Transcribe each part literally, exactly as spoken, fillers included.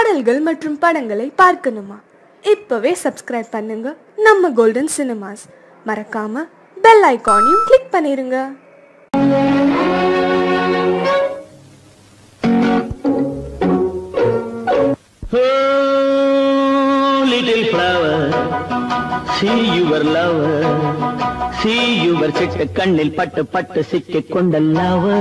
பாடல்கள் மற்றும் படங்களை பார்க்கணுமா? இப்பவே சப்ஸ்கிரைப் பண்ணுங்க நம்ம கோல்டன் சினிமாஸ். மறக்காம பெல் ஐகானையும் கிளிக் பண்ணிருங்க. Little flower, see your lover, see your சிட்டு கண்ணில் பட்டு பட்டு சிக்கிக் கொண்ட lover.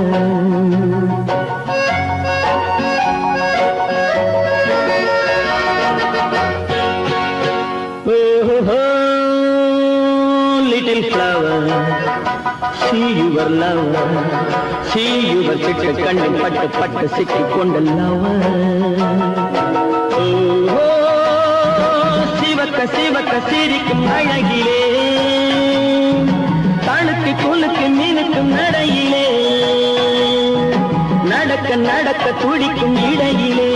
Oh, oh, little flower, see your lover, see your சிட்டு கண்ணில் பட்டு பட்டு சிக்கிக் கொண்ட lover. Oh, சிவக்க சிவக்க சிரிக்கும் அழகிலே, தழுக்கு குலுக்கு மீனுக்கும் நடையிலே, நடக்க நடக்க துடிக்கும் இடையிலே,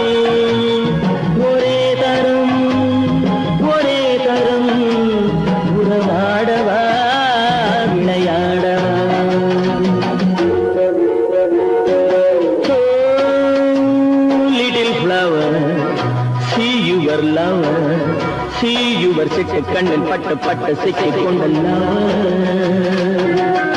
ஒரே தரம் ஒரே தரம் உறவாடவா விளையாடவா. Little flower, see your lover, see your சிட்டு கண்ணில் பட்டு பட்டு சிக்கிக் கொண்ட lover.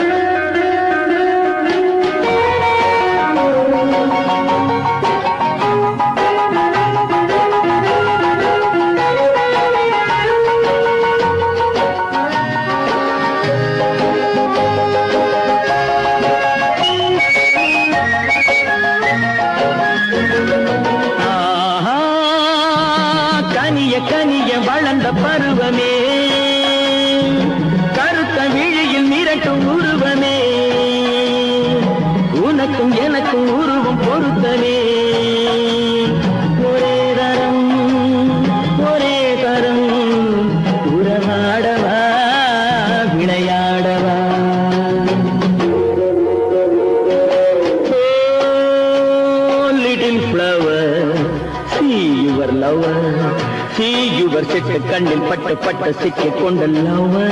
கனிய வளர்ந்த பருவமே, கருத்த விழியில் மிரட்டும் உருவமே, உனக்கும் எனக்கும் உருவம் பொருத்தமே. ஒரே தரம் ஒரே தரம் உறவாடவா விளையாடவா. Little flower, see your lover, see your சிட்டு கண்ணில் பட்டு பட்டு சிக்கிக் கொண்ட lover.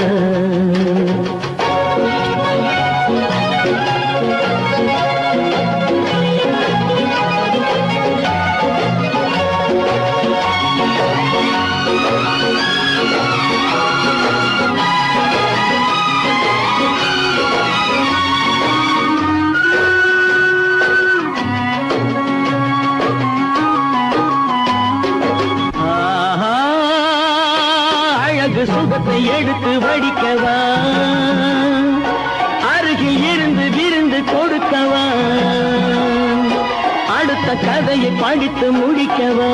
சுகத்தை எடுத்து வடிக்கவா, அருகில் இருந்து விருந்து கொடுக்கவா, அடுத்த கதையை படித்து முடிக்கவா.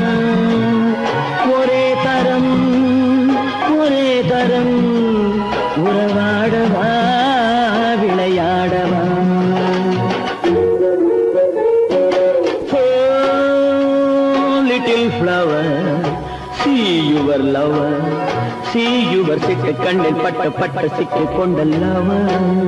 ஒரே தரம் ஒரே தரம் உறவாடவா விளையாடவா. Little flower, see your lover, see your சிட்டு கண்ணில் பட்டு பட்டு சிக்கிக் கொண்ட lover.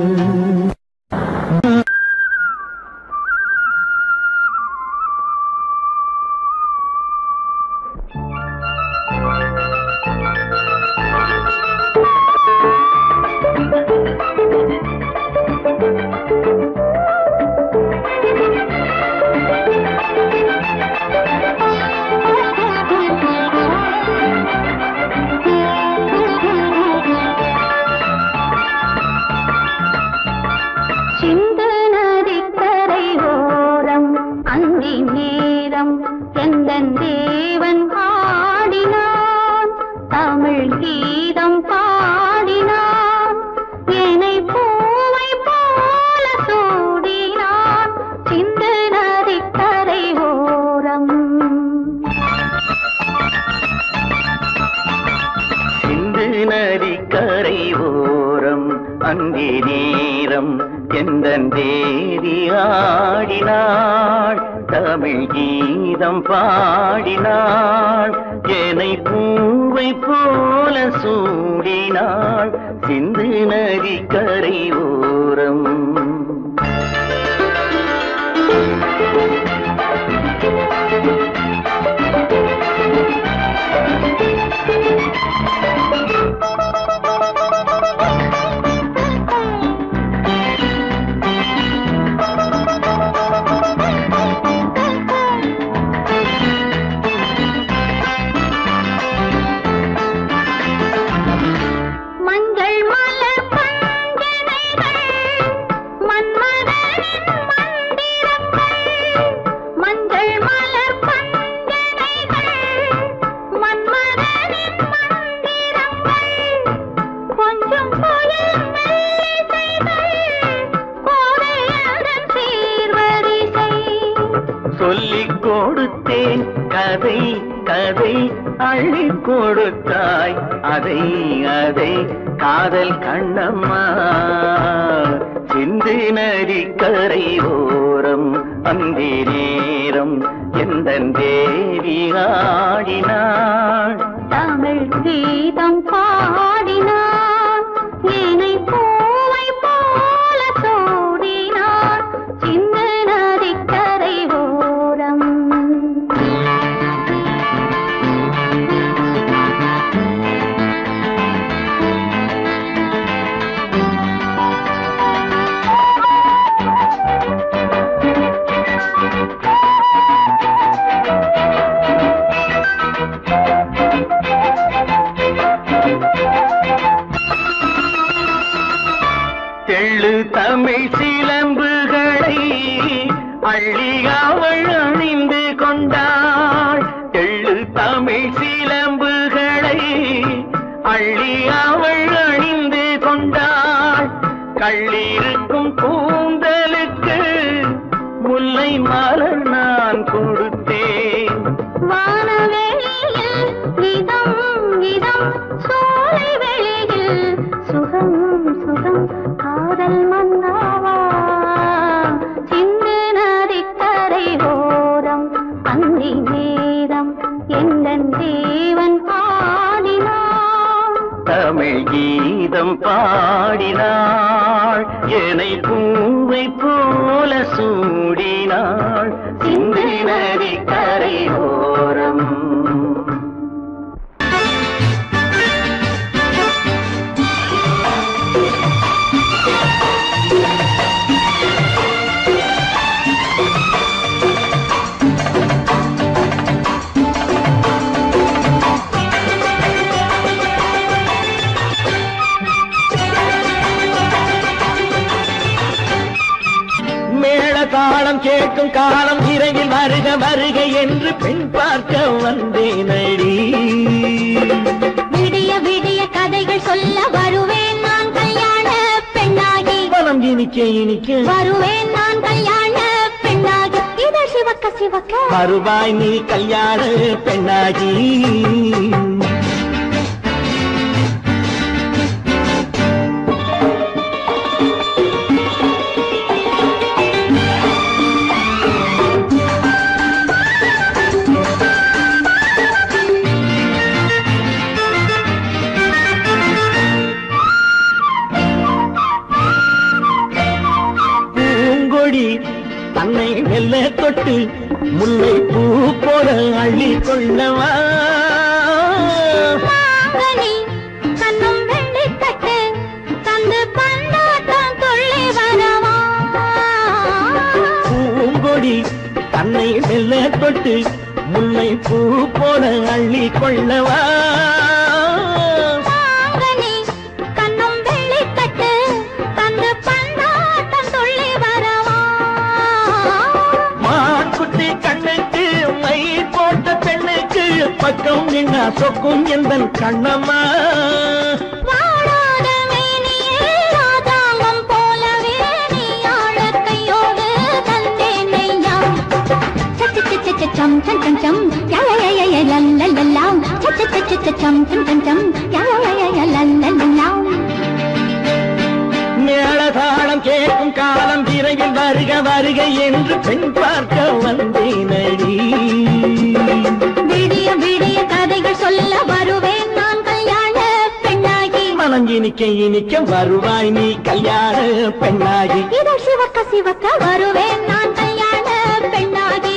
நதிக்கரை ஓரம் அந்தி நேரம் எந்தன் தேவி ஆடினாள், தமிழ் கீதம் பாடினாள், என்னை பூவை போல சூடினாள், சிந்து நதிக்கரை ஓரம். கொடுத்தேன் கதை கதை அள்ளி கொடுத்தாய் அதை அதை காதல் கண்ணம்மா சிந்து நதி கரை ஓரம் அந்தி நேரம் எந்தன் தேவி ஆடினாள் தமிழ் கீதம் பாடினாள் ஏனை பூவை போல சூடினாள் சிந்து நதி கரை ஓரம் தெள்ளு தமிழ் சிலம்புகளை அள்ளி அவள் அணிந்து கொண்டாள் தெள்ளு தமிழ் சிலம்புகளை அள்ளி அவள் அணிந்து கொண்டாள் கள்ளிருக்கும் கூந்தலுக்கு முல்லை மலர் நான் கொடுத்தேன் வானவெளியில் இதம் இதம் சோலை வெளியில் சுகம் சுகம் காதல் மன்னாவா சிந்து நதி கரை ஓரம் அந்தி நேரம் எந்தன் தேவன் ஆடினான் தமிழ் கீதம் பாடினாள் என்னை பூவை போல சூடினாள் சிந்து நதி கரை ஓரம் தாளம் கேட்கும் காலம் விரைவில் வருக வருக என்று பெண் பார்க்க வந்தேனடி விடிய விடிய கதைகள் சொல்ல வருவேன் நான் கல்யாண பெண்ணாகி மனம் இனிக்க இனிக்க வருவேன் நான் கல்யாண பெண்ணாகி இதழ் சிவக்க சிவக்க வருவாய் நீ கல்யாண பெண்ணாகி தன்னை மெல்ல தொட்டு முல்லை பூ போல அள்ளி கொள்ளவா கண்ணும் வெள்ளி தட்டு தந்து பந்தாட்டம் துள்ளி வரவா பூங்கொடி தன்னை மெல்ல தொட்டு முல்லை பூ போல அள்ளி கொள்ளவா கண்ணும் வெள்ளி தட்டு தந்து பந்தாட்டம் துள்ளி வரவா மாக்குட்டி கண்ணுக்கு மை போட்ட பெண்ணுக்கு பக்கம் நின்னா சொக்கும் எந்தன் கண்ணம்மா வாழாத மேனியே ராஜாங்கம் போலவே நீ ஆழ கையோடு தந்தேன் நெய்யா சச்ச சச்ச சம் சம் சம் சம் யா யா யா யா லல்லல்லா சச்ச சச்ச சம் சம் சம் சம் யா யா யா யா லல்லல்லா மேளதாளம் கேட்கும் காலம் விரைவில் வருக வருக என்று பெண் பார்க்க வந்தேனடி விடிய விடிய கதைகள் சொல்ல வருவேன் நான் கல்யாண பெண்ணாகி மனம் இனிக்க இனிக்க வருவாய் நீ கல்யாண பெண்ணாகி இதழ் சிவக்க சிவக்க வருவேன் நான் கல்யாண பெண்ணாகி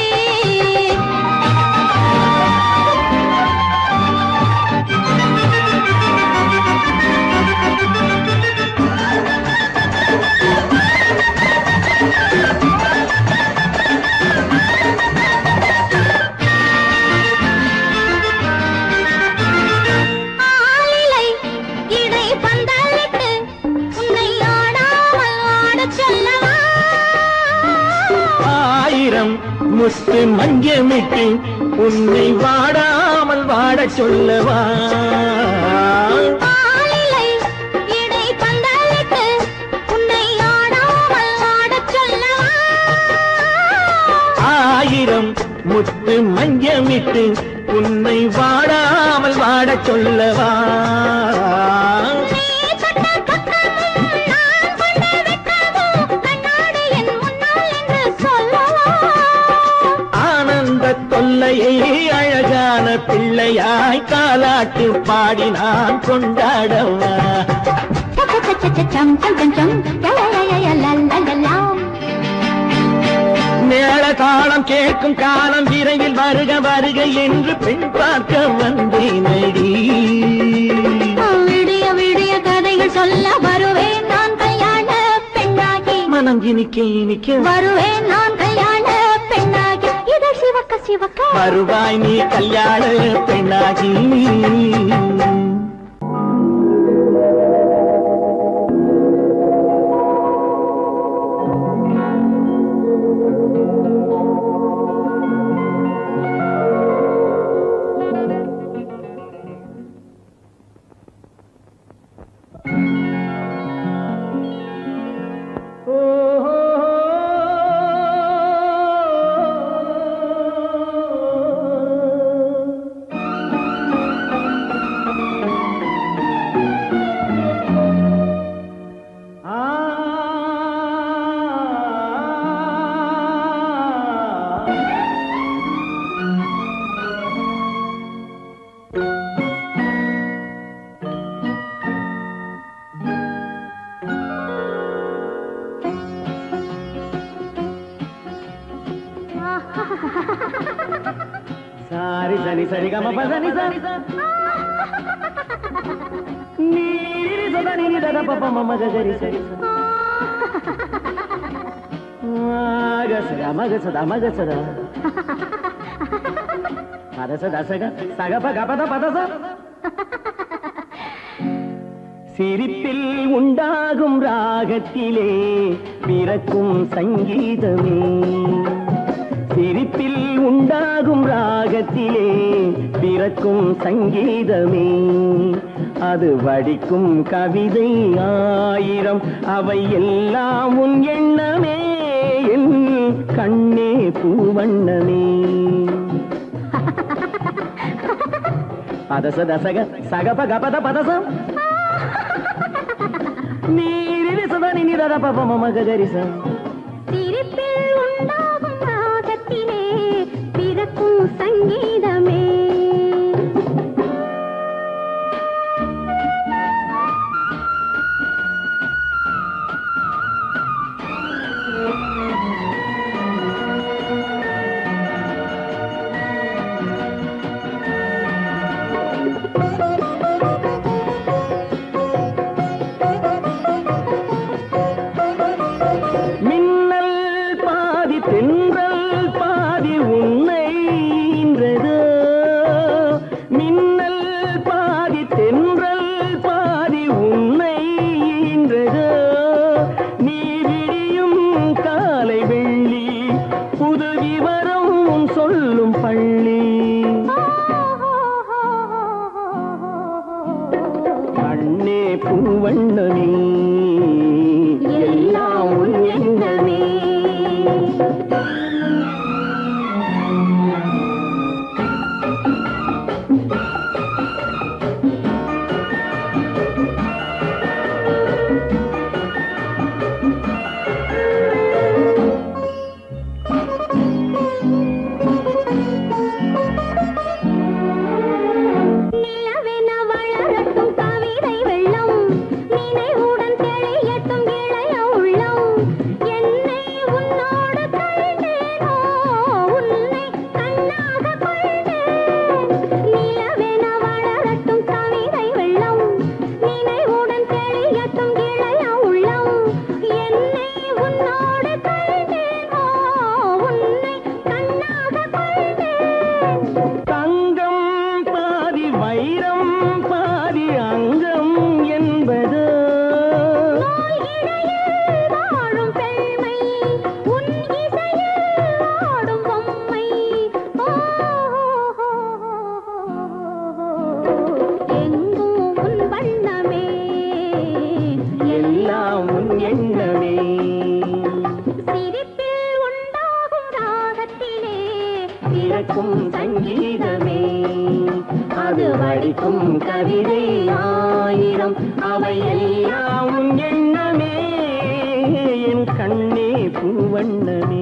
முத்து மஞ்சமிட்டு உன்னை வாடாமல் வாட சொல்லவா ஆயிரம் முத்து மஞ்சமிட்டு உன்னை வாடாமல் வாடச் சொல்லவா தொல்லையை அழகான பிள்ளையாய் தாலாட்டு பாடி நான் கொண்டாடவா மேள காலம் கேட்கும் காலம் விரைவில் வருக வருக என்று பெண் பார்க்க வந்தேனடி விடிய விடிய கதைகள் சொல்ல வருவேன் நான் கல்யாண பெண்ணாகி மனம் இனிக்க இனிக்க வருவேன் நான் கல்யாண பெண்ணாகி சிவக்க சிவக்க வருவாய் நீ கல்யாண பெண்ணாகி சாரி சரி சரி கம பதனி சரி நீரி சதனி தத பப மம கரி சரி மக சதா மக சதா மக சதா பத சதா சக சக பக பத பத ச சிரிப்பில் உண்டாகும் ராகத்திலே பிறக்கும் சங்கீதமே சிரிப்பில் உண்டாகும் ராகத்திலே பிறக்கும் சங்கீதமே அது வடிக்கும் கவிதை ஆயிரம் அவை எல்லாம் உன் எண்ணமே என் கண்ணே பூவண்ணமே பதச தசக சகப கபத பதசம் நீரில் சதனி நிரத பப மம கரிச சிரிப்பில் உண்டாகும் ராகத்திலே பிறக்கும் சங்கீதமே பூவண்ணமே எல்லாம் உன் எண்ணமே கேட்கும் சங்கீதமே அது வடிக்கும் கவிதை ஆயிரம் அவை எல்லாம் உன் எண்ணமே என் கண்ணே பூவண்ணமே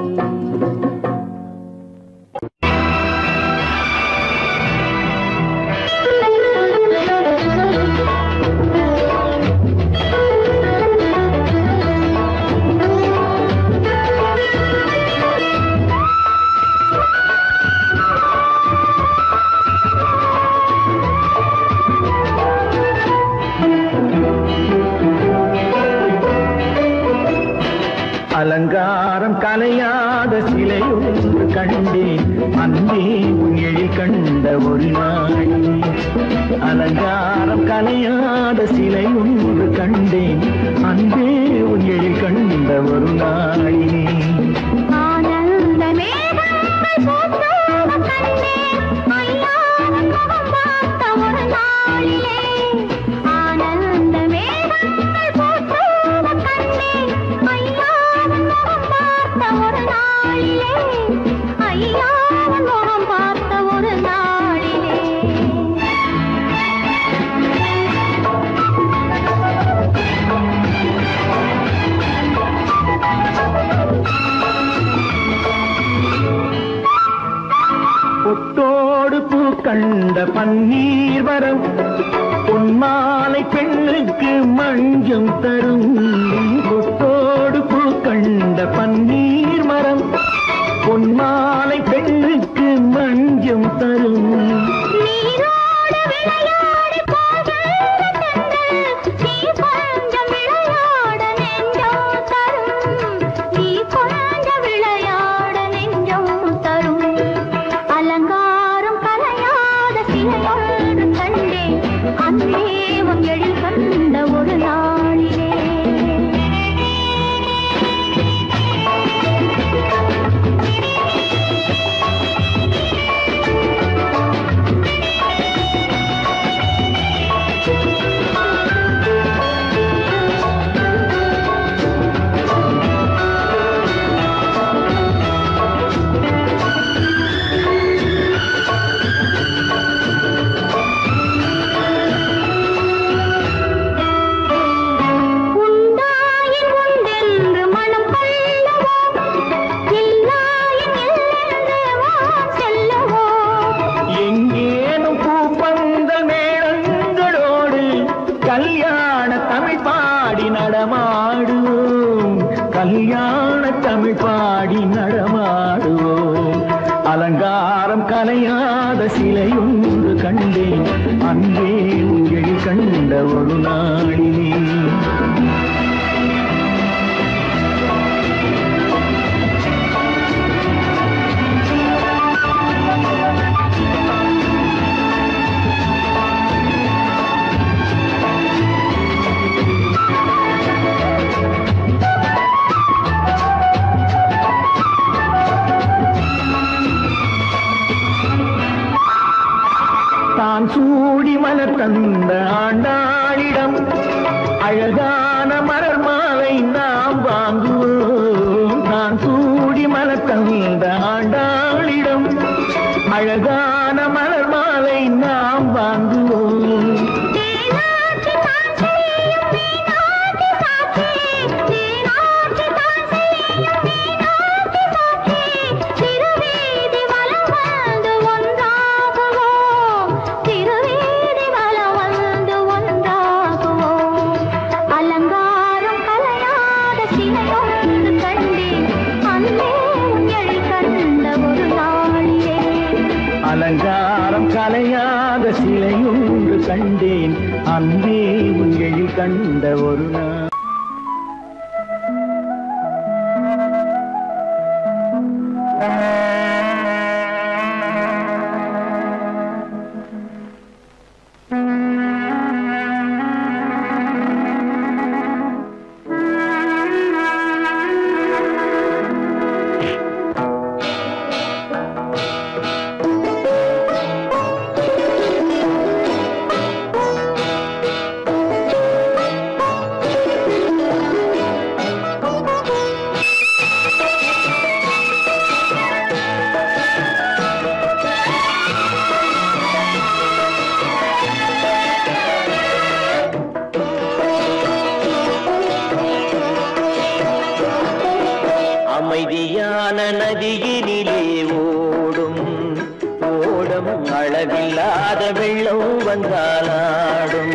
அலங்காரம் கலையாத சிலை ஒன்று கண்டேன் அன்பே உன் எழில் கண்ட ஒரு நாள் அலங்காரம் கலையாத சிலை ஒன்று கண்டேன் அன்பே உன் எழில் கண்ட ஒரு நாளினே பொட்டோடு பூ கண்ட பன்னீர் வரம் பொன்மாலை பெண்ணுக்கு மஞ்சம் தரும் பொட்டோடு பூ கண்ட பன்னீர் மரம் பொன்மாலை பெண்ணுக்கு மஞ்சம் தரும் கல்யாண தமிழ் பாடி நடமாடுவோம் அலங்காரம் கலையாத சிலை ஒன்று கண்டேன் அன்பே உங்கள் கண்ட ஒரு நாளிலே தான் சூடி மலர் தந்த ஆண்டாளிடம் அழகான மலர் மாலை நாம் வாங்குவோம் தான் சூடி மலர் தந்த ஆண்டாளிடம் அழகான மலர் மாலை நாம் வாங்குவோம் அலங்காரம் கலையாத சிலை ஒன்று கண்டேன் அன்பே உங்கள் கண்ட ஒரு நாள் ஓடம் அளவில்லாத வெள்ளம் வந்தாலாடும்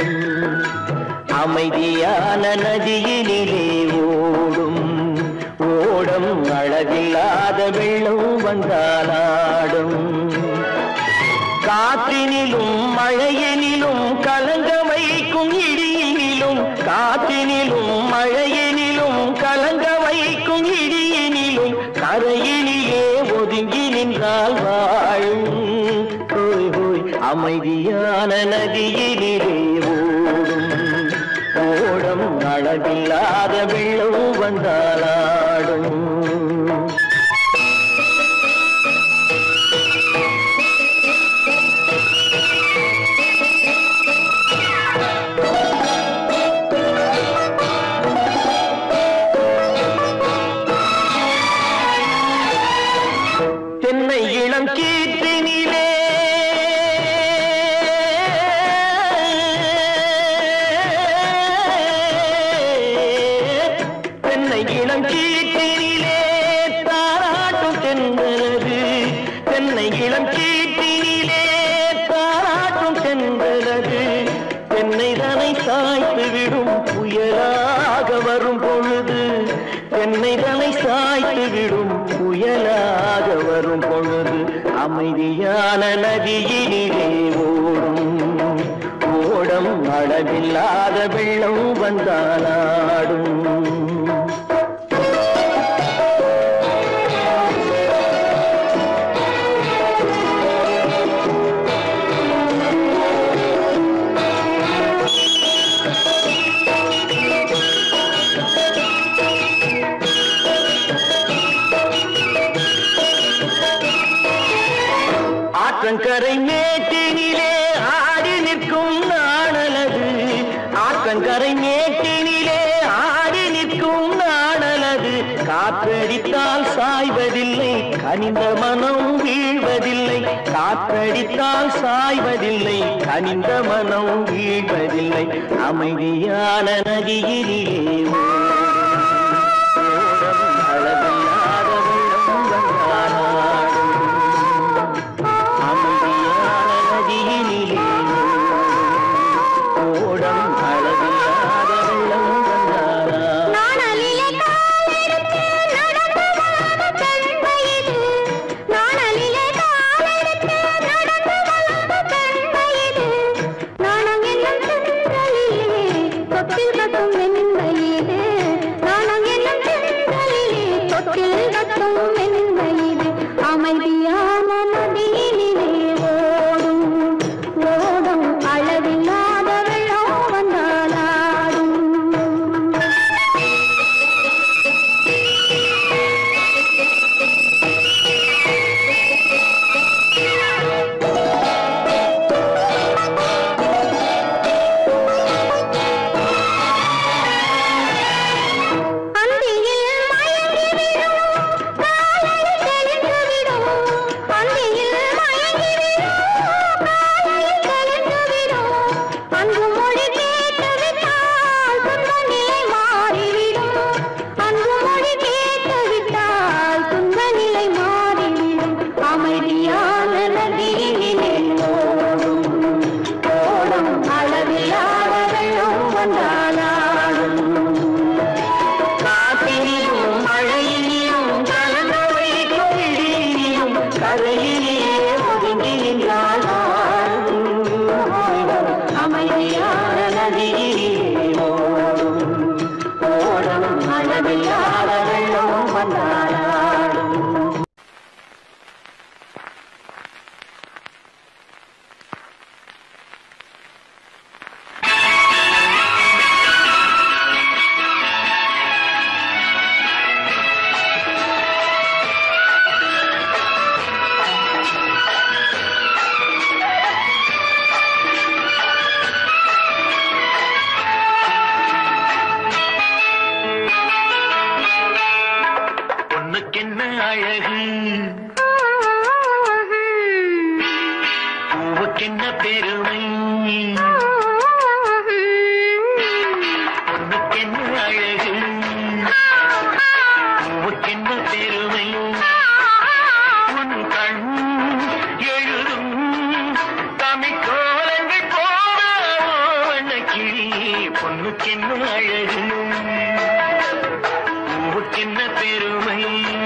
அமைதியான நதியினிலே ஓடும் ஓடம் அளவில்லாத வெள்ளம் வந்தாலாடும் காற்றினிலும் மழையினிலும் கலங்க வைக்கும் இடியினிலும் காற்றினிலும் மழையினிலும் கலங்க வைக்கும் இடியினிலும் கரையினிலே ஒதுங்கி நின்றால் வாழும் ஹோய் ஹோய் அமைதியான நதியினிலே ஓடும் ஓடம் அளவில்லாத வெள்ளம் வந்தாலாடும் தென்னை இளம் கீற்றினிலே தென்னை இளம் கீற்றினிலே தாராட்டும் தென்றலது தென்னை இளம் கீற்றினிலே தாராட்டும் தென்றலது தென்னை தனை சாய்த்து விடும் புயலாக வரும் பொழுது தென்னை தனை சாய்த்து விடும் புயலாக வரும் பொழுது அமைதியான நதியினிலே ஓடும் ஓடம் அளவில்லாத வெள்ளம் வந்தாலாடும் ஆற்றங்கரை மேட்டினிலே ஆடி நிற்கும் நாணலது ஆற்றங்கரை மேட்டினிலே ஆடி நிற்கும் நாணலது காற்றடித்தால் சாய்வதில்லை கனிந்த மனம் வீழ்வதில்லை காற்றடித்தால் சாய்வதில்லை கனிந்த மனம் வீழ்வதில்லை அமைதியான நதியிலே ஓடும் அளவில்லாத வெள்ளம் வந்தாலாடும் அமைதியான நதியினிலே ஓடம் அளவில்லாத வெள்ளம் வந்தாலாடும் நாணலிலே காலெடுத்து நடந்து வளர்ந்த பெண்மையிது நாணலிலே காலெடுத்து நடந்து வளர்ந்த பெண்மையிது நாணம் என்னும் சென்றலிலே தொட்டில் கட்டும் மென்மையிது நாணம் என்னும் சென்றலிலே தொட்டில் கட்டும் மென்மையிது அமைதியான நதியினிலே ஓடும் ஓடும் அளவில்லாத வெள்ளம் வந்தாலாடும் அந்தியில் மயங்கிவிடும் காலையில் தெளிந்துவிடும் அந்தியில் மயங்கிவிடும் காலையில் தெளிந்துவிடும் அன்பு மொழி கேட்டுவிட்டால் துன்ப நிலை மாறிவிடும் அன்பு மொழி கேட்டுவிட்டால் துன்ப நிலை மாறிவிடும் அமைதியான நதியினிலே ஓடும் ஓடும் அளவில்லாத வெள்ளம் வந்தாலாடும் காற்றினிலும் மழையினிலும் கலந்து வைக்கும் இடியினிலும் கரையிலே ஒதுங்கி நின்றால் அமைதியான நதியிலே ஓடும் ஓடும் அளவில்லாத வெள்ளம் வந்தாலாடும் பொண்ணுக்கென்ன அழகு பூவுக்கென்ன பெருமை பொண்ணுக்கென்ன அழகு பூவுக்கென்ன பெருமை உன் கண் பூவுக்கென்ன அழகு பூவுக்கென்ன பெருமை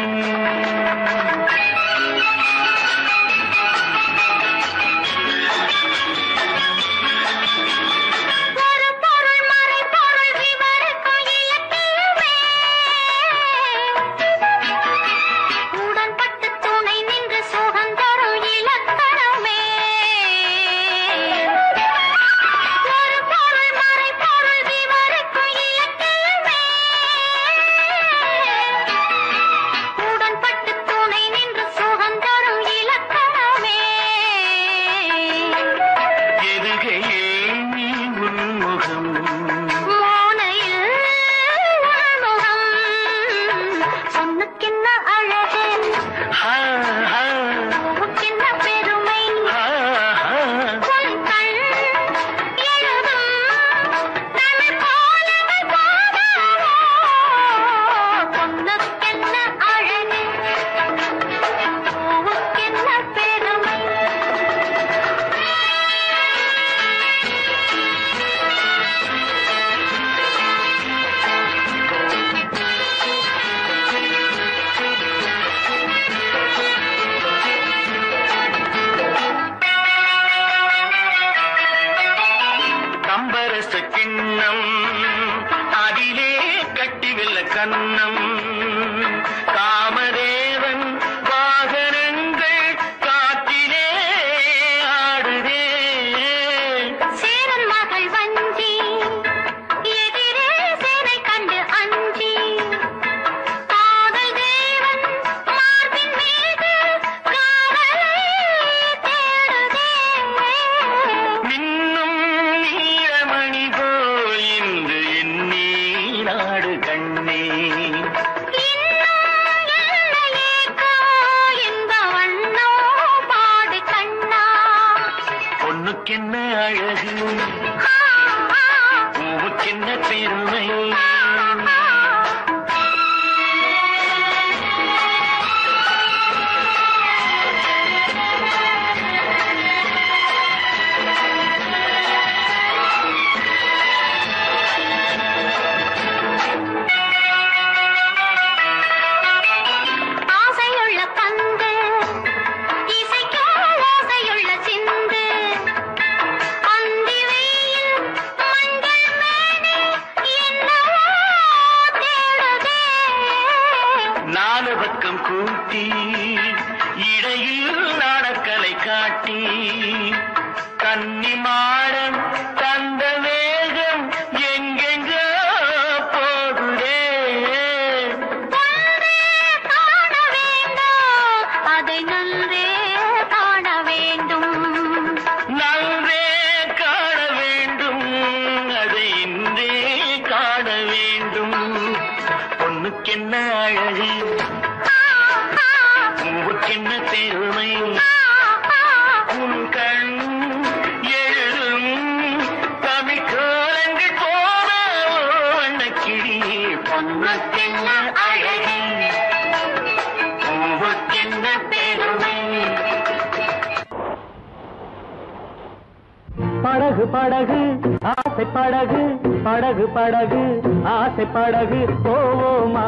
படகு படகு ஆசை படகு படகு படகு ஆசை படகு போவோமா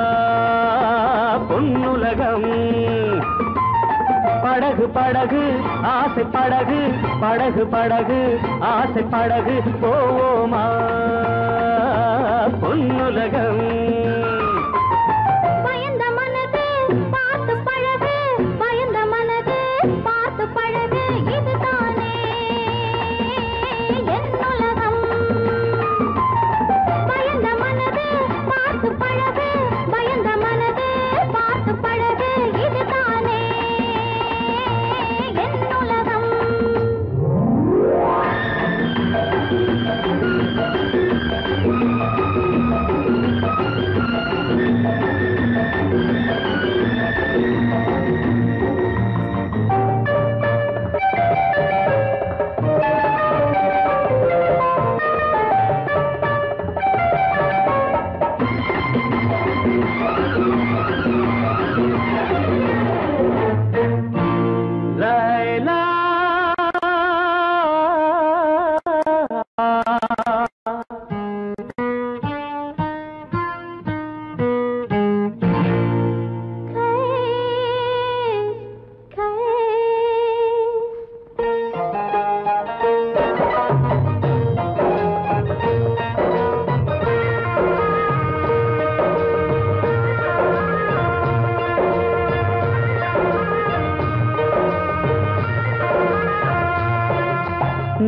பொன்னுலகம் படகு படகு ஆசை படகு படகு படகு ஆசை படகு போவோமா பொன்னுலகம் பயந்த மனது பார்த்து பழகு பயந்த மனது பார்த்து பழகு இதுதானே என்னுலகம் பயந்த மனது பார்த்து பழகு பயந்த மனது பார்த்து பழகு இதுதானே என்னுலகம்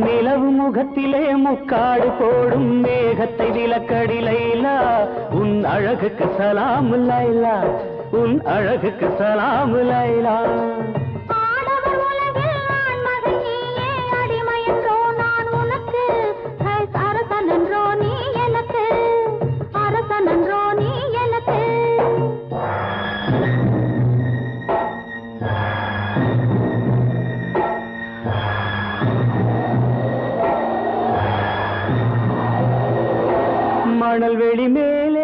நிலவு முகத்திலே முக்காடு போடும் மேகத்தை விலக்கடி லைலா உன் அழகுக்கு சலாம் லைலா உன் அழகுக்கு சலாம் லைலா மணல் வெளி மேலே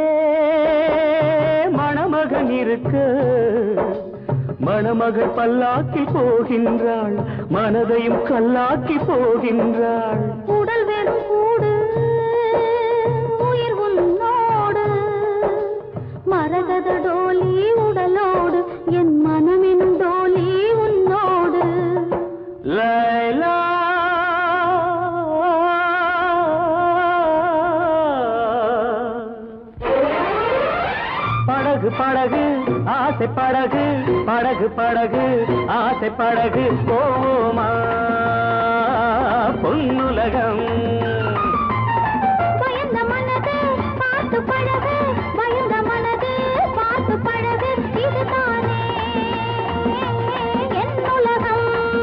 மணமகன் இருக்கு மணமகள் பல்லாக்கி போகின்றாள் மனதையும் கல்லாக்கி போகின்றாள் உடல் வெறும் கூடு உயிர் உன்னோடு மரகத டோலி உடலோடு என் மனமெனும் டோலி உன்னோடு லைலா படகு படகு ஆசை படகு படகு படகு ஆசை படகு போமா பொன்னுலகம் பயந்த மனது பார்த்து பழகு பயந்த மனது பார்த்து பழகு இதுதானே என் உலகம்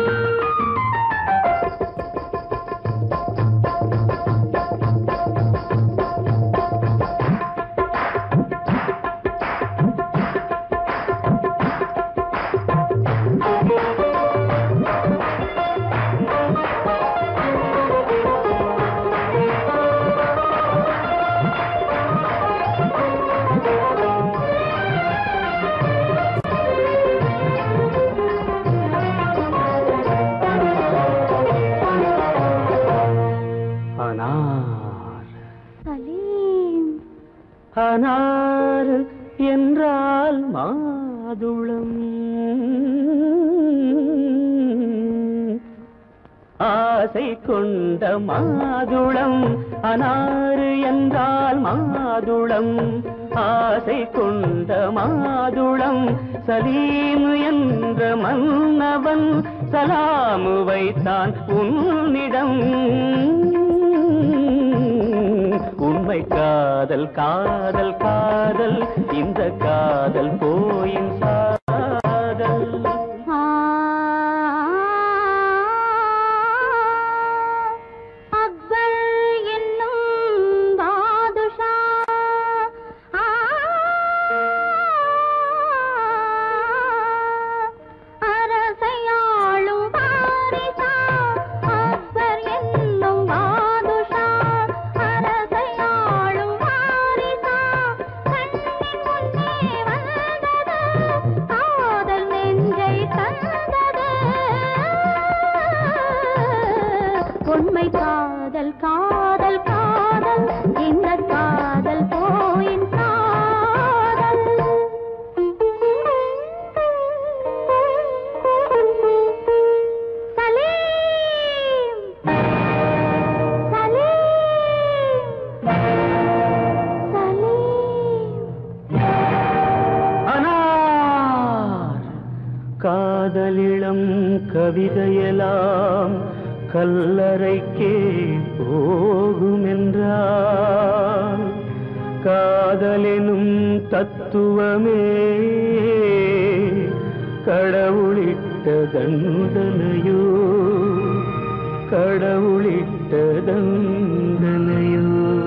அனார் என்றால் மாதுளம் ஆசை கொண்ட மாதுளம் அனார் என்றால் மாதுளம் ஆசை கொண்ட மாதுளம் சலீம் என்ற மன்னவன் சலாமு வைத்தான் உன்னிடம் உண்மை காதல் காதல் காதல் இந்த காதல் போயின் சாதல் அக்பர் என்னும் பாதுஷா அரசையாளும் பாரிசா அக்பர் என்னும் பாதுஷா அரசையாளும் பாரிசா கண்ணின் முன்னே வந்தது காதல் நெஞ்சை தந்தது உண்மை காதல் காதல் காதல் இந்த காதல் போயின் காதல் சலீம் சலீம் சலீம் அனார் காதலிளம் கவிதையெல்லாம் கல்லறைக்கே போகுமென்றால் காதலெனும் தத்துவமே கடவுளிட்ட தண்டனையோ கடவுளிட்ட தண்டனையோ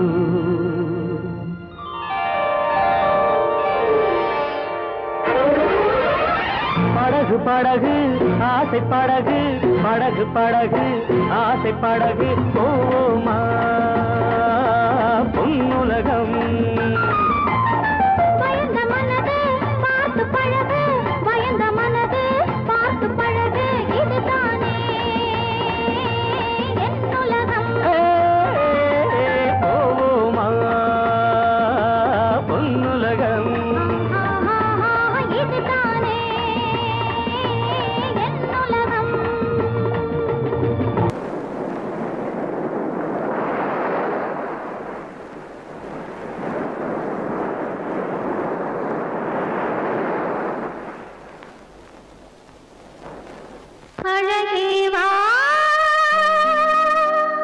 படகு படகு ஆசை படகு படகு படகு ஆசை படகு போமா பொன்னுலகம் பயந்த மனது பார்த்து பழகு பயந்த மனது பார்த்து பழகு இதுதானே என் உலகம் போமா பொன்னுலகம் இதுதானே என் உலகம் அழகே வா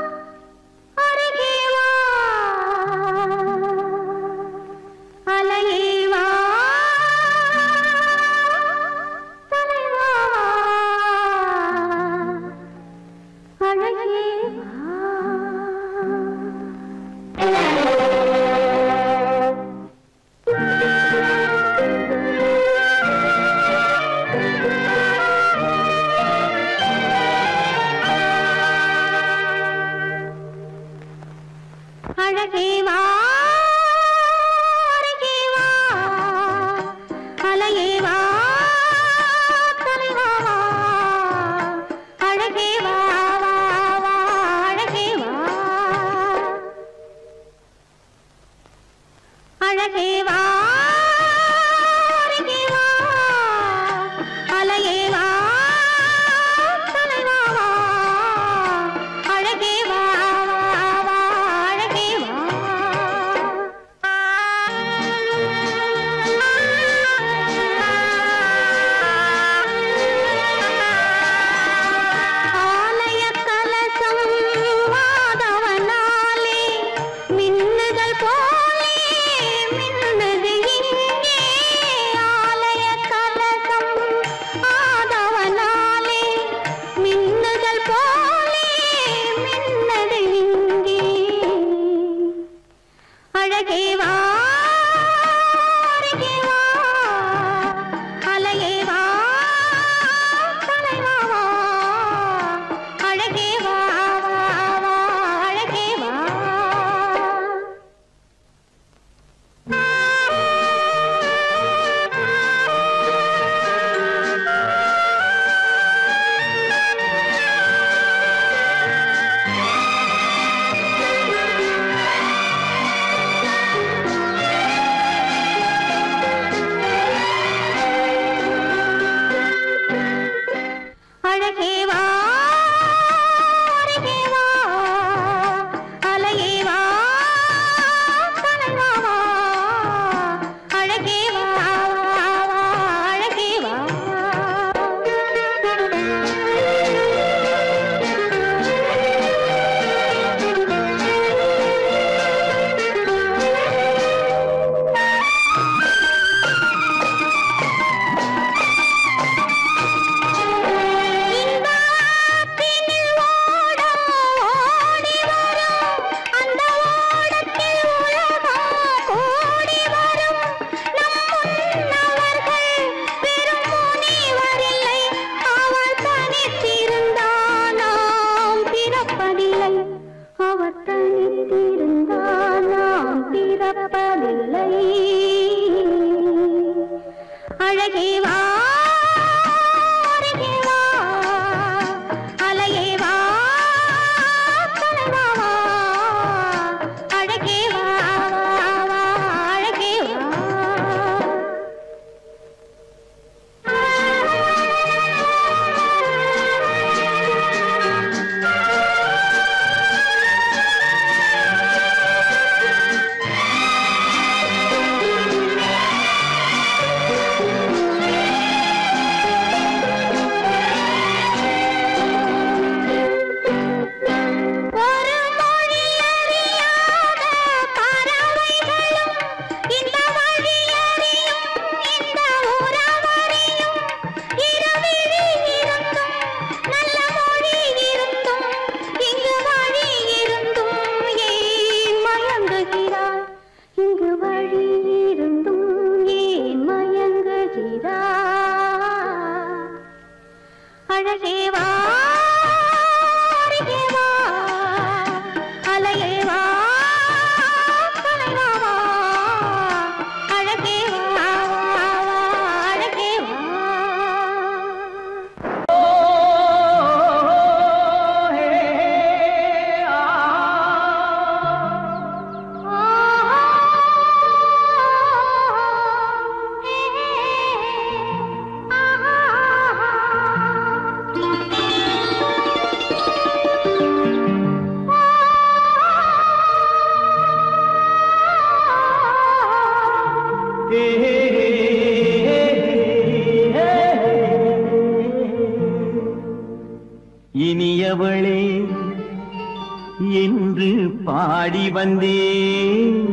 இனியவளே என்று பாடி வந்தேன்.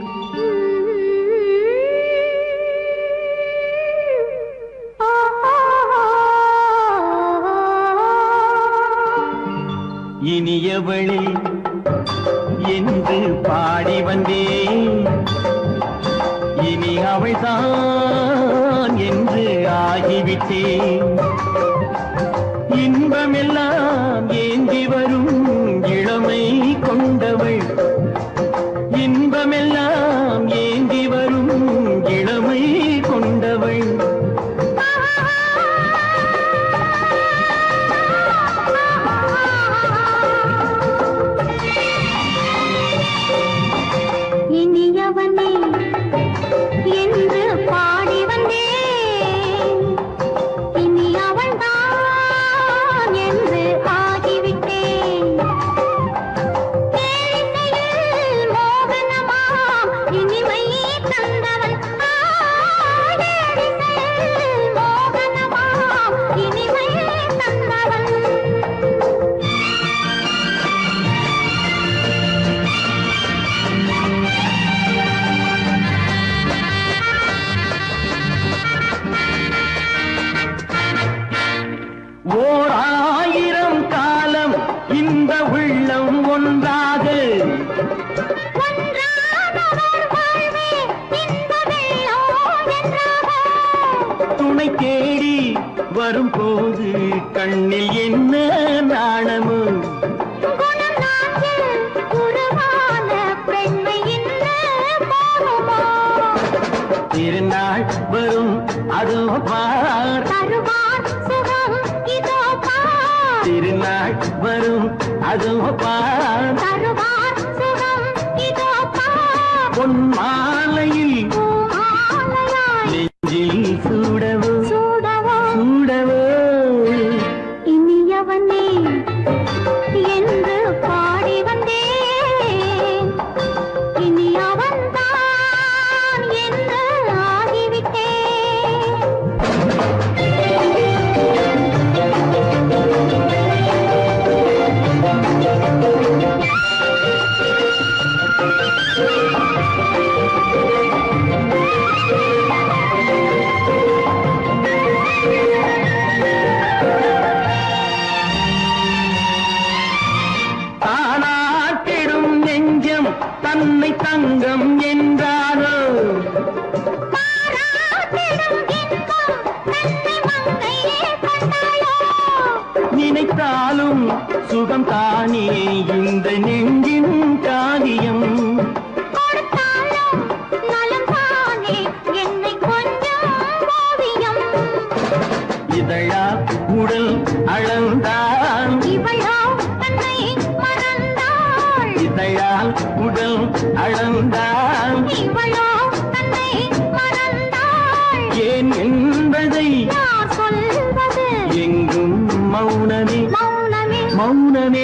இனியவளே என்று பாடி வந்தேன். இனி அவள்தான் என்று ஆகிவிட்டேன். இன்பமெல்லாம் ஏந்தி வரும் இளமை கொண்டவள். இன்பமெல்லாம் ஏந்தி வரும் இளமை கொண்டவள். இனியவனே என்று பாடி வந்தேன். இனி அவள்தான் என்று ஆகிவிட்டேன். கேளிசையில் மோகனமாம் இனிமை தந்தவன். கேளிசையில் மோகனமாம் இனிமை தந்தவன். ஓர் ஆயிரம் காலம் இந்த உள்ளம் ஒன்றாக ஒன்றானவர் வாழ்வே இந்த வெள்ளம் என்றாக. துணை தேடி வரும்போது கண்ணில் என்ன நாணமோ. குணம் நாட்டில் உருவான பெண்மை என்ன போகுமோ. திருநாள் வரும் அதோ பார். தருவார் சுகம் இதோ பார். திருநாள் வரும் அதோ பார். தருவார் சுகம் இதோ பார். பொன் மாலையில் பூமாலையாய் நெஞ்சில் சூடவோ சூடவோ. சூடவோ. இனியவனே என்று பாடி வந்தேன். இனி அவன்தான் என்று ஆகிவிட்டேன். தானாட்டிடும் நெஞ்சம் தன்னை தங்கம் என்றாரோ. பாராட்டிடும் இன்பம் தன்னை மங்கையே கண்டாயோ. நினைத்தாலும் சுகம் தானே இந்த நெஞ்சின் காரியம். கொடுத்தாலும் நலம் தானே என்னை கொஞ்சம் ஓவியம். இதழா உடல் அளந்தான். இவளோ தன்னை மறந்தாள். இதழால் உடல் அளந்தான். இவளோ தன்னை மறந்தாள். ஏன் என்பதை யார் சொல்வது. எங்கும் மௌனமே மௌனமே மௌனமே.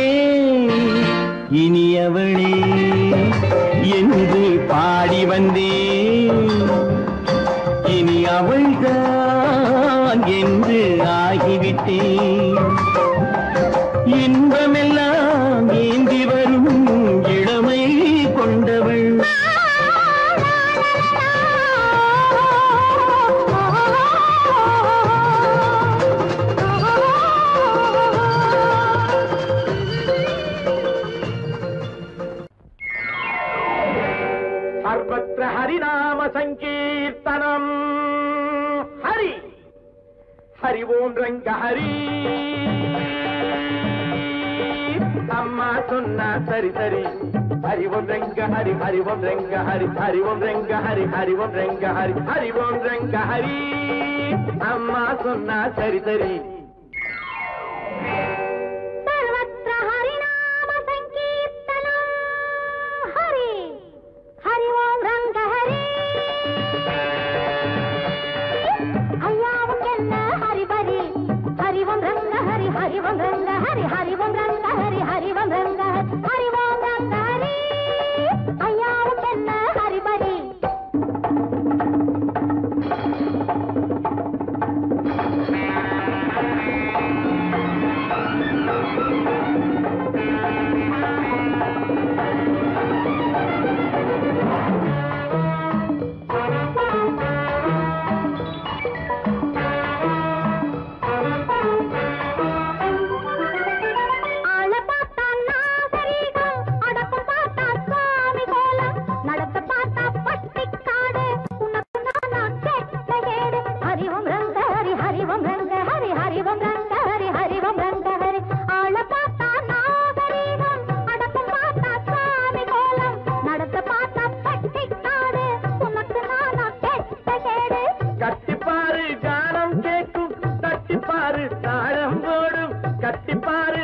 இனியவளே என்று பாடி வந்தேன். இனி அவள்தான் என்று ஆகிவிட்டேன். இன்பமெல்லாம் ஏந்தி வரும் இளமை கொண்டவள். सर्वत्र हरिनाम संकीर्तनम. हरि हरि ओम रंग हरि. अम्मा सुन्ना सरी सरी. हरि ओम रंग हरि हरि ओम रंग हरि हरि ओम रंग हरि हरि ओम रंग हरि हरि ओम रंग हरि. अम्मा सुन्ना सरी सरी. सर्वत्र हरिनाम संकीर्तनम. हरि हरि ओम रंग हरि. अय्यावुक्केन्न हरि बरि. हरि ओम रंग हरि हरि ओम रंग हरि हरि ओम रंग हरि हरि ओम रंग हरि हरि ओम रंग हरि. अय्यावुक्केन्न हरि बरि.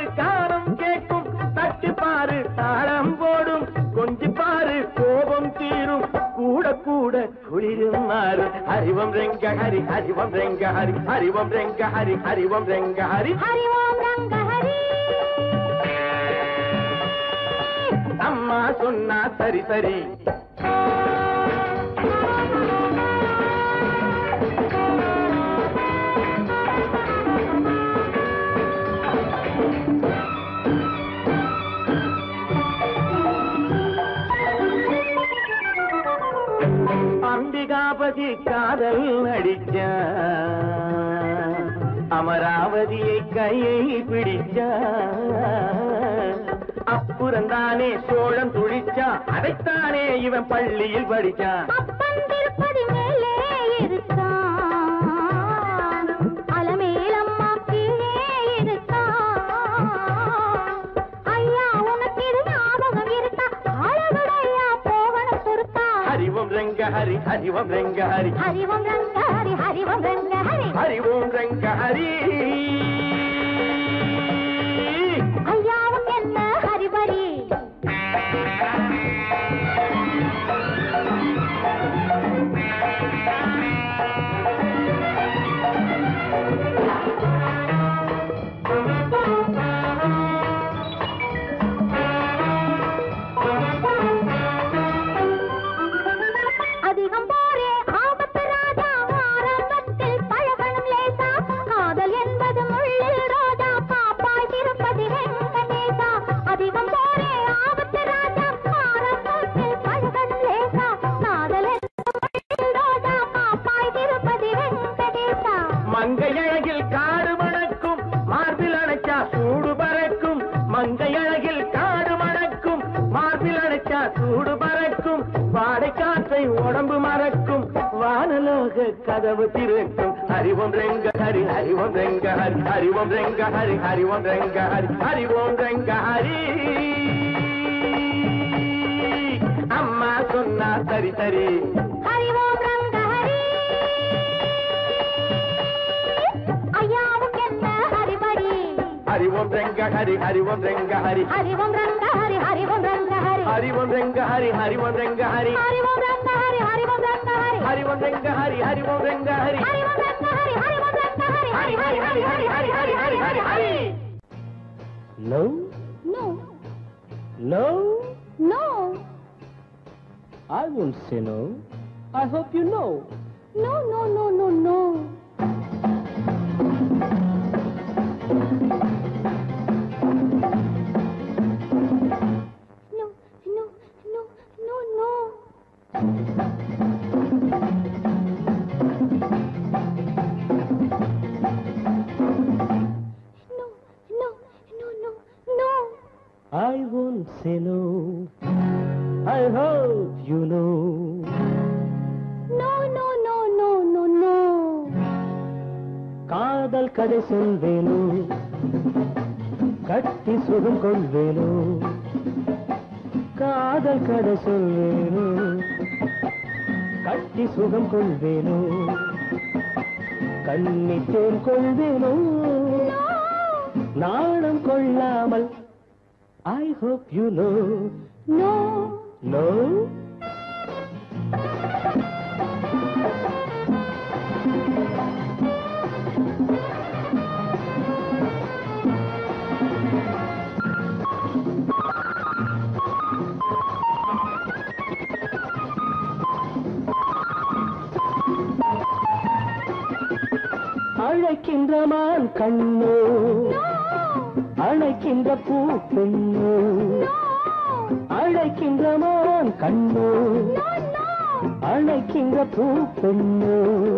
காரம் கேட்கும் தட்டு பாரு தாளம் போடும் கொஞ்சி பாரு கோபம் தீரும் கூட கூட குளிரும் மாறு ஹரிவம் ரெங்க ஹரி ஹரிவம் ரெங்க ஹரி ஹரிவம் ரெங்க ஹரி ஹரிவம் ரெங்க ஹரி ஹரிவோம் ரங்க ஹரி அம்மா சொன்னா சரி சரி அம்பிகாபதி காதல் அடிச்ச அமராவதியை கையை பிடிச்ச அப்புறந்தானே சோழன் துழிச்சா அதைத்தானே இவன் பள்ளியில் படிச்சான் அப்பன் திருப்பதி மேலே இருக்கான் அலமேலம்மா கீழே இருக்கான் ஐயா உனக்கு இது ஞாபகம் இருக்கா ஆளவிடையா போகணும் பொறுத்தா ஹரிவம் ரங்க ஹரி ஹரிவம் ரங்க ஹரி ஹரிவம் ரங்க ஹரி ஹரிவம் ரங்க ஹரி ஹரிவோம் ரங்க ஹரி ஐயாவும் என்ன ஹரிபரி அதிகம் போரே ஆபத்து ராஜா ஆரம்பத்தில் பழகணும் லேசா காதல் என்பது முள்ளில் ரோஜா காப்பாய் திருப்பதி வெங்கடேசா அதிகம் போரே ஆபத்து ராஜா ஆரம்பத்தில் பழகணும் லேசா காதல் என்பது முள்ளில் ரோஜா காப்பாய் திருப்பதி வெங்கடேசா மங்கையழகில் காடு மணக்கும் மார்பில் அணைச்சா சூடு பறக்கும் மங்கையழகில் காடு மணக்கும் மார்பில் அணைச்சா சூடு பறக்கும் வாடை காற்றை உடம்பு மறக்கும் வானலோக கதவு திறக்கும் ஹரிவம் ரெங்க ஹரி ஹரிவம் ரெங்க ஹரி ஹரிவம் ரெங்க ஹரி ஹரிவம் ரெங்க ஹரி ஹரிவம் ரெங்க ஹரி அம்மா சொன்னா சரி சரி ஹரிவோம் ரங்க ஹரி ஐயாவும் என்ன ஹரிபரி ஹரிவம் ரெங்க ஹரி ஹரிவம் ரெங்க ஹரி ஹரிவோம் ரங்க ஹரி ஹரிவோம் ரங்க ஹரி ஹரிவம் ரெங்க ஹரி ஹரிவம் ரெங்க ஹரி ஹரிவோம் ரங்க ஹரி ஹரிவோம் ரங்க ஹரி ஹரிவம் ரெங்க ஹரி ஹரிவம் ரெங்க ஹரி ஹரிவோம் ரங்க ஹரி ஹரிவோம் ரங்க ஹரி ஹரி ஹரி ஹரி ஹரி ஹரி ஹரி ஹரி ஹரி ஹரி No, No, no, no, I won't say no. I hope you know. no, no, no, no, no. No, no, no, no, no. No, no, no, no, no. I won't say no. I hope you know. No, no, no, no, no, no. காதல் கதை சொல்வேனோ கட்டி சுகம் கொள்வேனோ காதல் கதை சொல்வேனோ கட்டி சுகம் கொள்வேனோ கண்ணி தேன் கொள்வேனோ நாணம் கொள்ளாமல் I hope you know. No. No? அழைக்கின்ற மான் கண்ணோ அழைக்கின்ற பூ பெண்ணோ அழைக்கின்ற மான் கண்ணோ அழைக்கின்ற பூ பெண்ணோ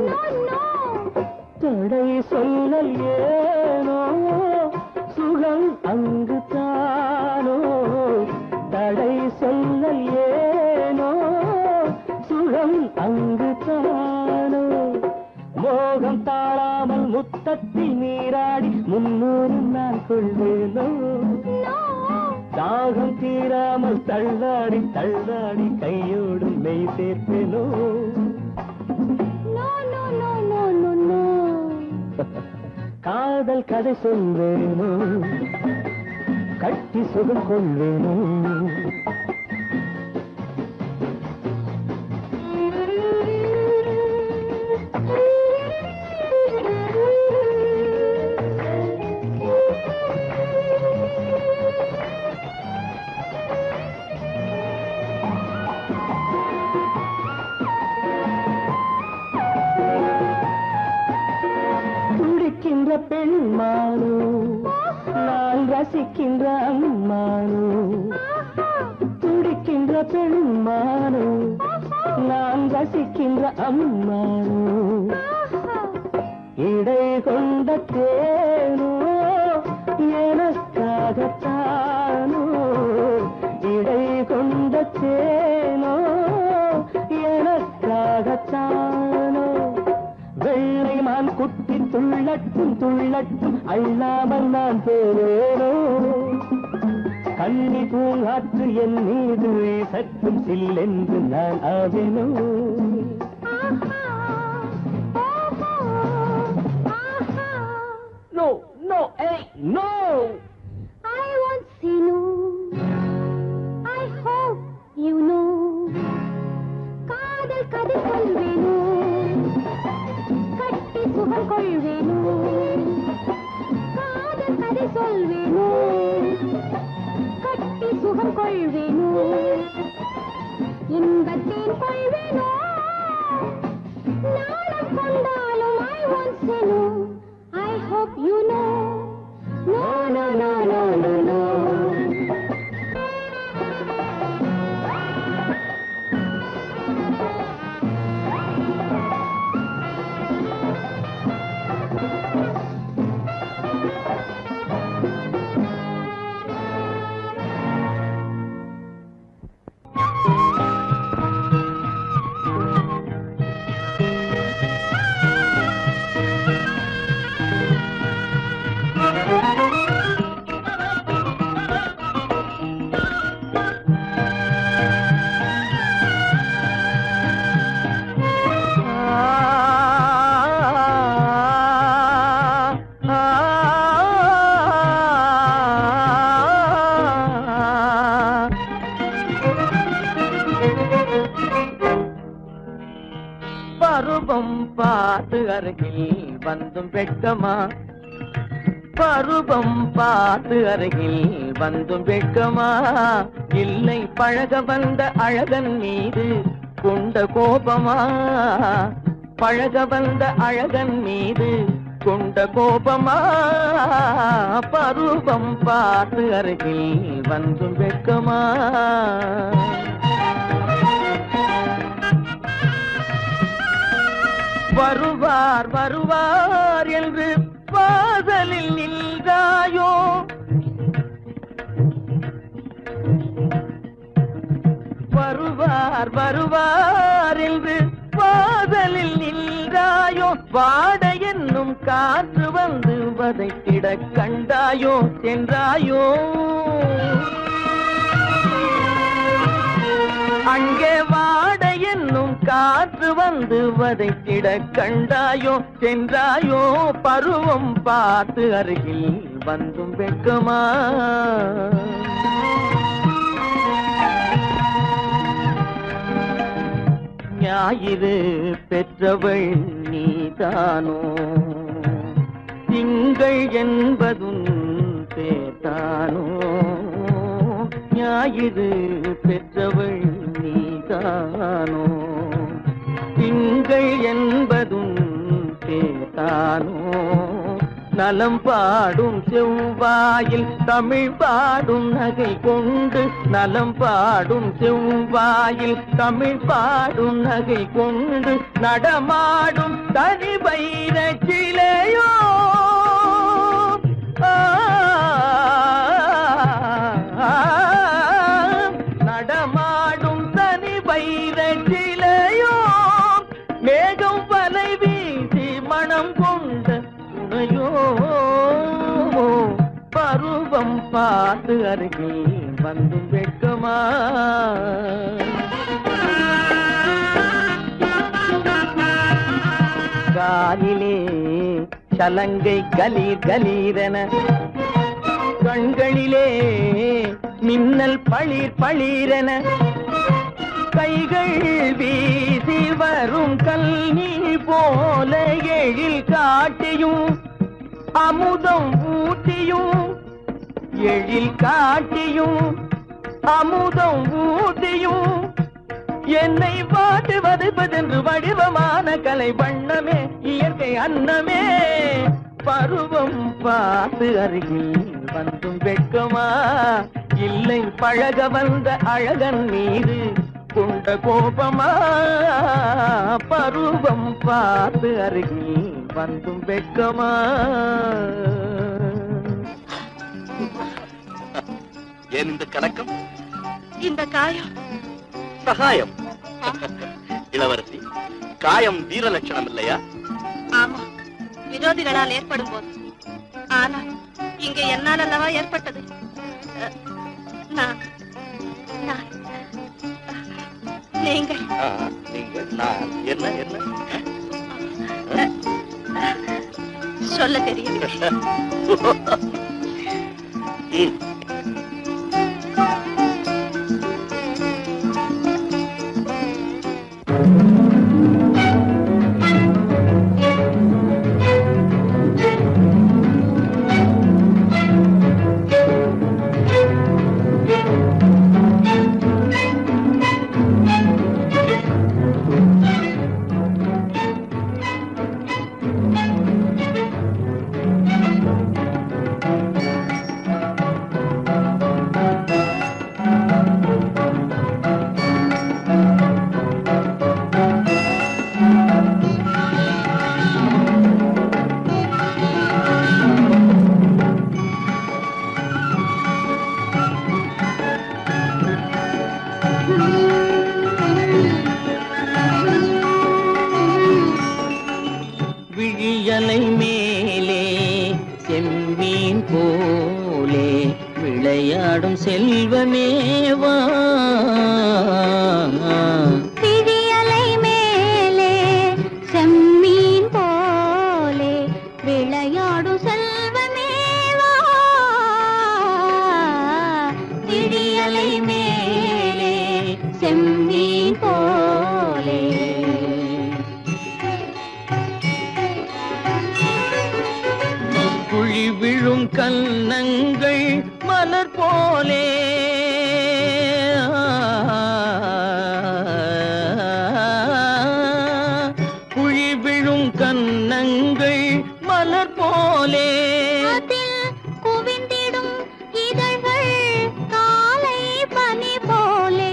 தடை சொல்லல் ஏனோ சுகம் அங்கு தானோ தடை சொல்லல் ஏனோ சுகம் அங்கு தானோ மோகம் தாழாமல் முத்தத்தில் நீராடி முன்னூறு நாள் கொள்வேனோ தாகம் தீராமல் தள்ளாடி தள்ளாடி கையோடு மெய் சேர்ப்பேனோ No, no, no, no, no, no. காதல் கதை சொல்வேனோ கட்டி சுகம் கொள்வேனோ பெண்மானோ நான் ரசிக்கின்ற அம்மானோ துடிக்கின்ற பெண்மானோ நான் ரசிக்கின்ற அம்மானோ இடை கொண்ட தேனோ எனக்காகத்தானோ இடை கொண்ட தேனோ எனக்காகத்தானோ வெள்ளை மான் குட்டி துள்ளட்டும் துள்ளட்டும் அள்ளாமல் நான் போவேனோ கண்ணி பூங்காற்று என் மீது சற்றும் சில்லென்று நான் ஆவேனோ No, no, hey, no! I won't say no. I hope you know. காதல் கதை சொல்வேனோ கட்டி சுகம் கொள்வேனோ காதல் கதை சொல்வேனோ கட்டி சுகம் கொள்வேனோ இன்பத்தேன் கொள்வேனோ நாளம் கொண்டாலும் I won't say no. I hope you know. No, no, no, no, no, no. பருவம் பார்த்து அருகில் வந்தும் வெட்கமா பருவம் பார்த்து அருகில் வந்தும் வெட்கமா இல்லை பழக வந்த அழகன் மீது கொண்ட கோபமா பழக வந்த அழகன் மீது கொண்ட கோபமா பருவம் பார்த்து அருகில் வந்தும் வெட்கமா வருவார் வருவார் என்று வாசலில் நின்றாயோ வருவார் வருவார் என்று வாசலில் நின்றாயோ வாட என்னும் காற்று வந்து வதைத்திட கண்டாயோ சென்றாயோ அங்கே வாட என்னும் காற்று வந்து வதைத்திட கண்டாயோ சென்றாயோ பருவம் பார்த்து அருகில் வந்தும் வெட்கமா ஞாயிறு பெற்றவள் நீதானோ திங்கள் என்பதும் பேத்தானோ ஞாயிறு பெற்றவள் நீதானோ திங்கள் என்பதும் பேத்தானோ நலம் பாடும் செவ்வாயில் தமிழ் பாடும் நகை கொண்டு நலம் பாடும் செவ்வாயில் தமிழ் பாடும் நகை கொண்டு நடமாடும் தனி வைர சிலையோ நடமாடும் தனி வைர சிலையோ மேகம் வலை வீசி மனம் கொண்ட துணையோ பருவம் பார்த்து அருகில் வந்தும் வெட்கமா காலிலே சலங்கை கலீர் கலீரென கண்களிலே மின்னல் பளிர் பளிரென கைகள் வீசி வரும் கல்நீர் போல எழில் காட்டியும் அமுதம் ஊட்டியும் எழில் காட்டியும் அமுதம் ஊட்டியும் என்னை பாட்டு வதைப்பதென்று வடிவமான கலை வண்ணமே இயற்கை அன்னமே பருவம் பார்த்து அருகில் வந்தும் வெட்கமா இல்லை பழக வந்த அழகன் மீது கொண்ட கோபமா பருவம் பார்த்து அருகில் வந்தும் வெட்கமா ஏன் இந்த கணக்கம் இந்த காயம் சகாயம் இளவரசி காயம் வீர லட்சணம் இல்லையா ஆமா விரோதிகளால் ஏற்படும் போது ஆனால் இங்கே என்னால் அல்லவா ஏற்பட்டது நான் நான் நீங்கள் நீங்கள் நான் என்ன என்ன சொல்ல தெரியும் விழியலை மேலே செம்மீன் போலே விளையாடும் செல்வமேவா விழியலை மேலே செம்மீன் போலே விளையாடும் செல்வமேவா விழியலை மேலே செம்மீன் போலே குழி விழும் கன்னங்கள் மலர் போலே குழி விழும் கன்னங்கள் மலர் போலே அதில் குவிந்திடும் இதழ்கள் காலை பனி போலே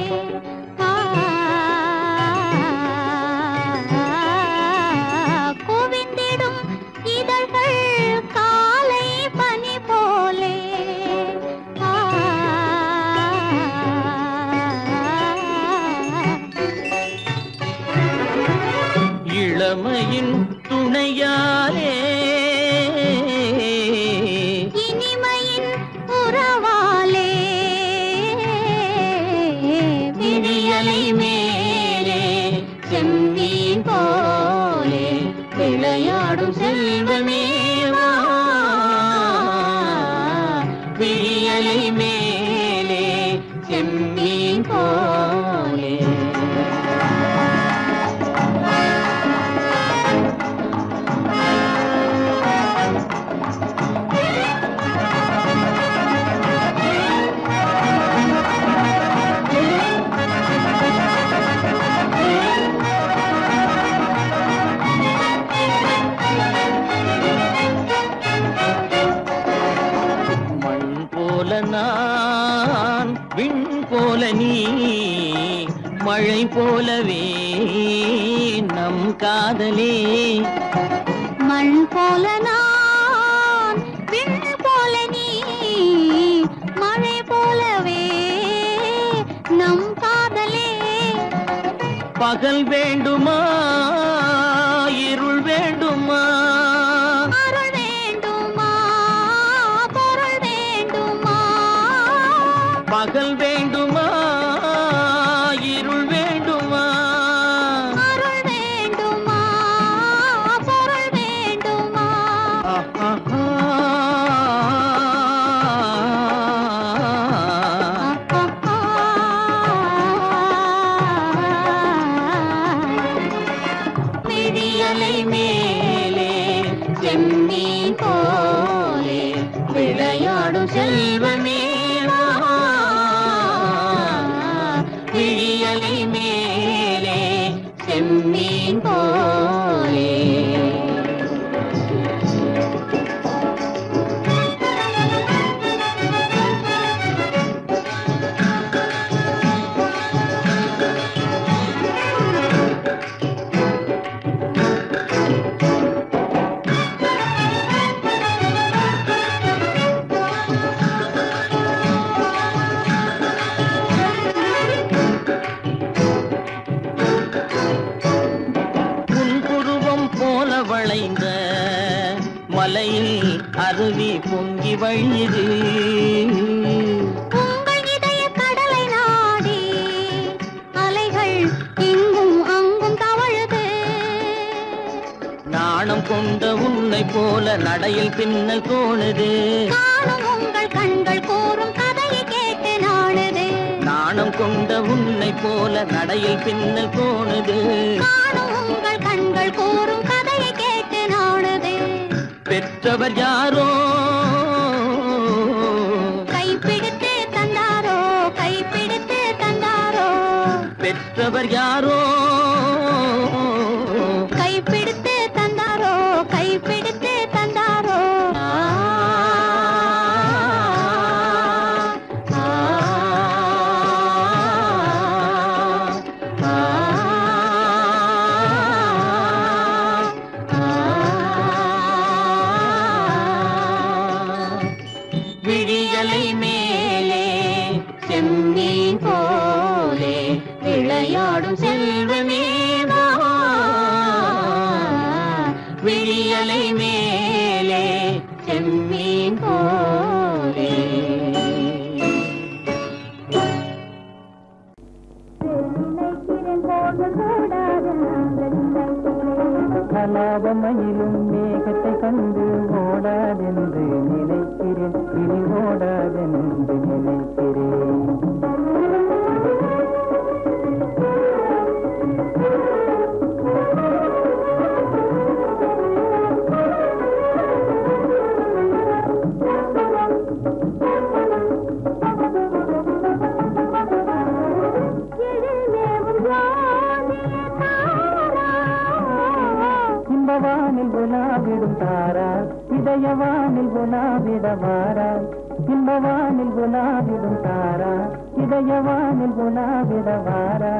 குவிந்திடும் இதழ்கள் காலை பனி போலே இளமையின் துணையாலே இனிமையின் உறவாலே விழியலை மேலே செம்மீன் போலே விளையாடும் செல்வமேவா விழியலை மேலே செம்மீன் போலே மண் போல நான் விண் போல நீ மழை போலவே நம் காதலே மண் போல நான் விண் போல நீ மழை போலவே நம் காதலே பகல் வேண்டுமா இருள் வேண்டுமா அருள் வேண்டுமா பொருள் வேண்டுமா பகல் வேண்டுமா இருள் வேண்டுமா அருள் வேண்டுமா பொருள் வேண்டுமா ஆஹா. விளையாடும் செல்வமே விழியலை மேலே செம்மீன் போலே மலையில் அருவி பொங்கி வழியுது உங்கள் இதய கடலை நாடி அலைகள் இங்கும் அங்கும் தவழுது நாணம் கொண்ட உன்னை போல நடையில் பின்னல் தோணுது காணும் உங்கள் கண்கள் கூறும் கதையை கேட்டு நாடுது நாணம் கொண்ட உன்னை போல நடையில் பின்னல் தோணுது காணும் உங்கள் கண்கள் கூறும் கதையை கேட்டு நாடுது பெற்றவர் யாரோ கைப்பிடித்து தந்தாரோ கைப்பிடித்து தந்தாரோ பெற்றவர் யாரோ கைப்பிடித்து தந்தாரோ கைப்பிடித்து தந்தாரோ விழியலை மேலே செம்மீன் போலே விளையாடும் செல்வமே விழியலை மேலே செம்மீன் போலே கலாபமயிலும் மேகத்தை கண்டு ஓடாதென்று நினைக்கிறேன் இனி ஓடாதென்று நினைக்கிறேன் இன்பவானில் குலாவிடும் தாரா இதயவானில் குலாவிட வாரா இன்பவானில் குலாவிடும் தாரா இதயவானில் குலாவிட வாரா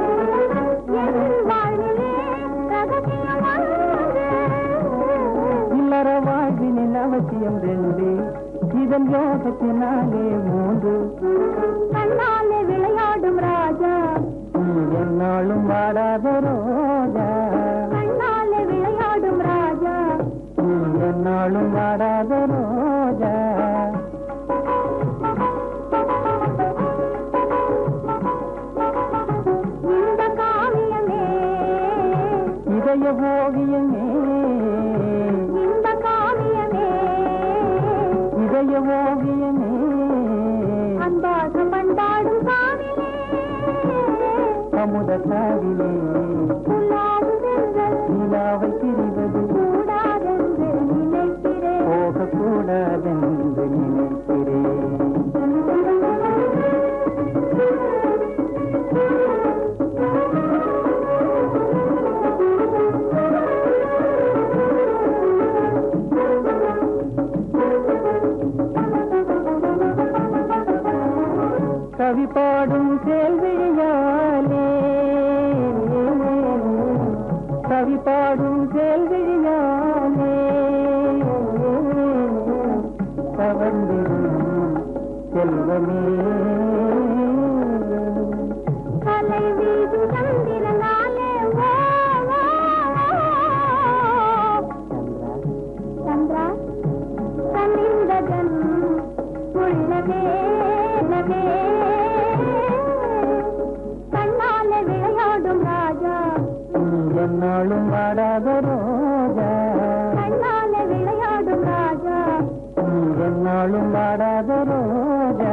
இல்லற வாழ்வினில் அவசியம் ரெண்டு இதன் யோகத்தினாலே மூன்று கண்ணாலே விளையாடும் ராஜா என்னாலும் வாடாத ரோஜா கண்ணாலே விளையாடும் ராஜா என்னாலும் வாடாத ரோஜா இந்த காவியமே இதய ஓவியமே இந்த காவியமே இதய ஓவியமே அன்பாக பண்பாடும் காவிலே அமுத காவிலே நிலாவை திரிவது கூடாதென்று நினைக்கிறேன் போகக்கூடாதென்று நினைக்கிறேன் கவி பாடும் கேள்வியாலே கவி பாடும் கேள்வியாலே கவர்ந்திடும் செல்வமே கலை வீடு சந்திரனாலே சந்திரா கனிந்தகன் உள்ளவே கண்ணாலே விளையாடும் ராஜா என்னாலும் வாடாத ரோஜா கண்ணாலே விளையாடும் ராஜா என்னாலும் வாடாத ரோஜா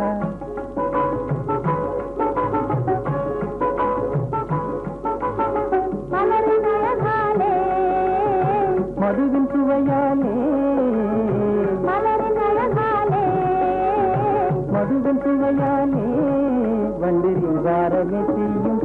மலரின் அழகாலே மதுவின் சுவையாலே மலரின் அழகாலே மாயானே வண்டிரின் வாரமே செய்யும்